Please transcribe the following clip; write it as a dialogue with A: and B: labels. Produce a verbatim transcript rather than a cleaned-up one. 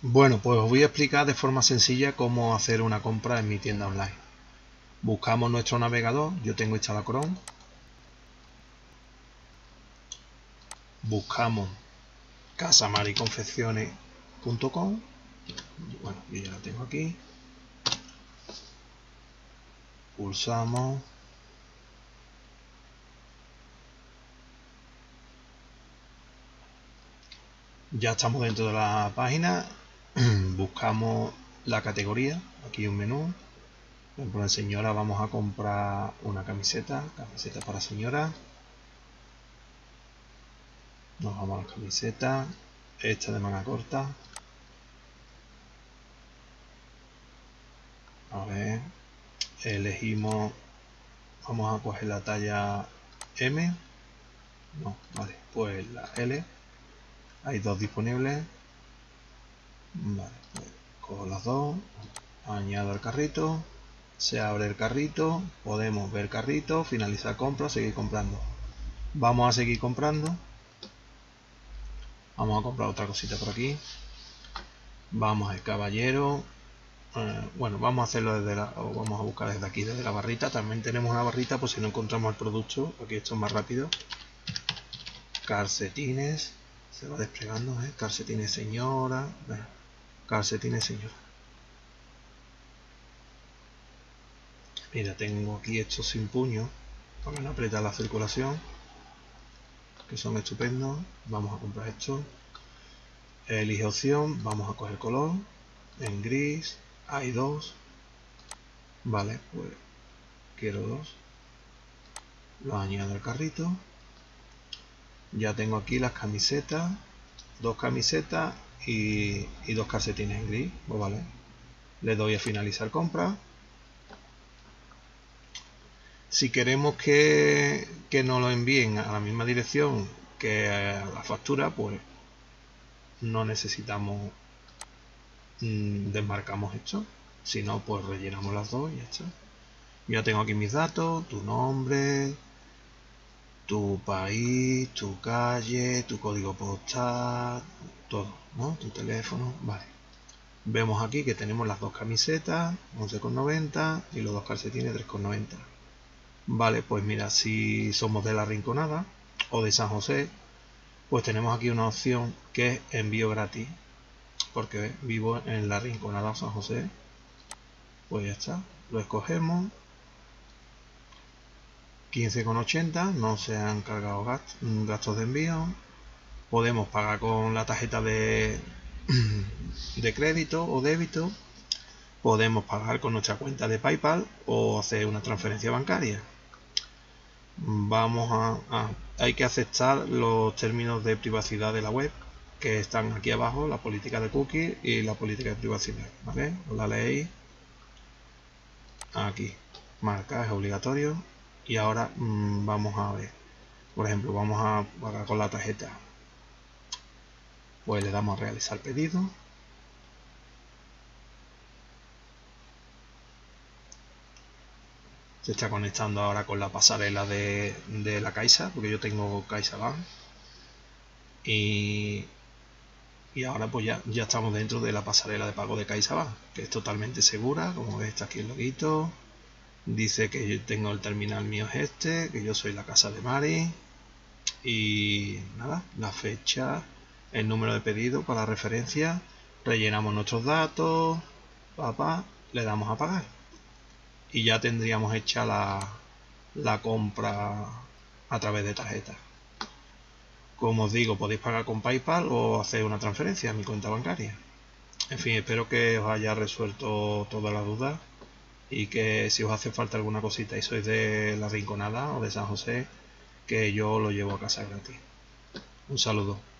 A: Bueno, pues os voy a explicar de forma sencilla cómo hacer una compra en mi tienda online. Buscamos nuestro navegador, yo tengo instalado Chrome. Buscamos casamariconfecciones punto com. Bueno, yo ya la tengo aquí. Pulsamos. Ya estamos dentro de la página. Buscamos la categoría. Aquí un menú. Por ejemplo, en señora vamos a comprar una camiseta. Camiseta para señora. Nos vamos a la camiseta. Esta de manga corta. A ver. Elegimos. Vamos a coger la talla M. No, vale. Pues la L. Hay dos disponibles. Vale, pues cojo las dos. Añado el carrito. Se abre el carrito. Podemos ver carrito. Finalizar compra. Seguir comprando. Vamos a seguir comprando. Vamos a comprar otra cosita por aquí. Vamos al caballero. Eh, bueno, vamos a hacerlo desde la, o vamos a buscar desde aquí, desde la barrita. También tenemos una barrita por si no encontramos el producto. Aquí esto es más rápido. Calcetines. Se va desplegando, ¿eh? Calcetines señora. Bueno, calcetines señora. Mira, tengo aquí estos sin puño para no apretar la circulación, que son estupendos. Vamos a comprar esto. Elige opción, vamos a coger color en gris. Hay dos. Vale, pues quiero dos. Los añado al carrito. Ya tengo aquí las camisetas, dos camisetas y, y dos calcetines en gris. Pues vale, le doy a finalizar compra. Si queremos que, que nos lo envíen a la misma dirección que a la factura, pues no necesitamos mmm, desmarcamos esto. Si no, pues rellenamos las dos y ya está. Ya tengo aquí mis datos, tu nombre, tu país, tu calle, tu código postal, todo, ¿no? Tu teléfono, vale. Vemos aquí que tenemos las dos camisetas, once con noventa, y los dos calcetines, tres con noventa. Vale, pues mira, si somos de La Rinconada o de San José, pues tenemos aquí una opción que es envío gratis, porque vivo en La Rinconada o San José. Pues ya está, lo escogemos. quince con ochenta, no se han cargado gastos, gastos de envío. Podemos pagar con la tarjeta de, de crédito o débito. Podemos pagar con nuestra cuenta de PayPal o hacer una transferencia bancaria. Vamos a, a hay que aceptar los términos de privacidad de la web, que están aquí abajo, la política de cookies y la política de privacidad, ¿vale? La leéis aquí, marca, es obligatorio. Y ahora mmm, vamos a ver, por ejemplo, vamos a pagar con la tarjeta. Pues le damos a realizar pedido. Se está conectando ahora con la pasarela de, de la Caixa, porque yo tengo CaixaBank. Y, y ahora pues ya, ya estamos dentro de la pasarela de pago de CaixaBank, que es totalmente segura. Como ves, está aquí el loguito. Dice que yo tengo el terminal mío es este, que yo soy la casa de Mari. Y nada, la fecha, el número de pedido para la referencia. Rellenamos nuestros datos, papá, le damos a pagar. Y ya tendríamos hecha la, la compra a través de tarjeta. Como os digo, podéis pagar con PayPal o hacer una transferencia a mi cuenta bancaria. En fin, espero que os haya resuelto todas las dudas y que si os hace falta alguna cosita y sois de La Rinconada o de San José, que yo lo llevo a casa gratis. Un saludo.